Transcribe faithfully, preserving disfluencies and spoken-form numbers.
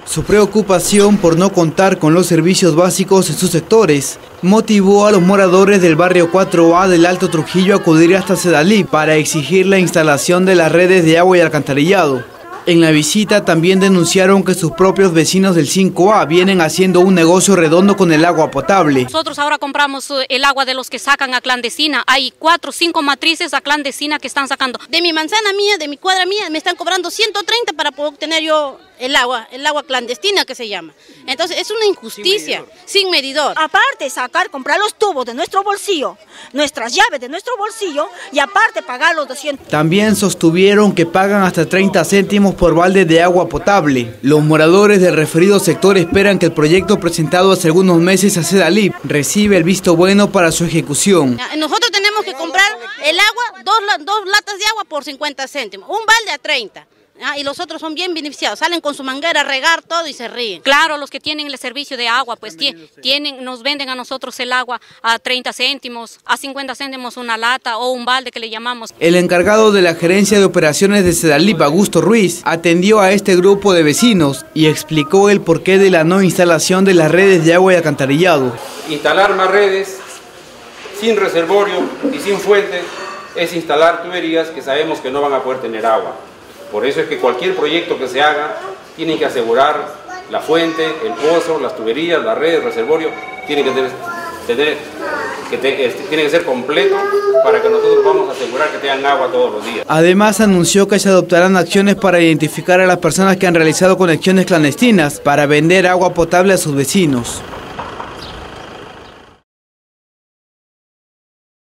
Su preocupación por no contar con los servicios básicos en sus sectores motivó a los moradores del barrio cuatro A del Alto Trujillo a acudir hasta Sedalip para exigir la instalación de las redes de agua y alcantarillado. En la visita también denunciaron que sus propios vecinos del cinco A vienen haciendo un negocio redondo con el agua potable. Nosotros ahora compramos el agua de los que sacan a clandestina. Hay cuatro o cinco matrices a clandestina que están sacando. De mi manzana mía, de mi cuadra mía, me están cobrando ciento treinta para poder obtener yo el agua, el agua clandestina que se llama. Entonces es una injusticia, sin medidor. sin medidor. Aparte sacar, comprar los tubos de nuestro bolsillo, nuestras llaves de nuestro bolsillo y aparte pagar los doscientos. También sostuvieron que pagan hasta treinta céntimos por balde de agua potable. Los moradores del referido sector esperan que el proyecto presentado hace algunos meses a Sedalip reciba el visto bueno para su ejecución. Nosotros tenemos que comprar el agua, dos, dos latas de agua por cincuenta céntimos, un balde a treinta. Ah, y los otros son bien beneficiados, salen con su manguera a regar todo y se ríen. Claro, los que tienen el servicio de agua, pues tienen, nos venden a nosotros el agua a treinta céntimos, a cincuenta céntimos una lata o un balde que le llamamos. El encargado de la gerencia de operaciones de Sedalip, Augusto Ruiz, atendió a este grupo de vecinos y explicó el porqué de la no instalación de las redes de agua y alcantarillado. Instalar más redes sin reservorio y sin fuente es instalar tuberías que sabemos que no van a poder tener agua. Por eso es que cualquier proyecto que se haga tiene que asegurar la fuente, el pozo, las tuberías, la red, el reservorio, tiene que tener, tener que te, este, tiene que ser completo para que nosotros vamos a asegurar que tengan agua todos los días. Además anunció que se adoptarán acciones para identificar a las personas que han realizado conexiones clandestinas para vender agua potable a sus vecinos.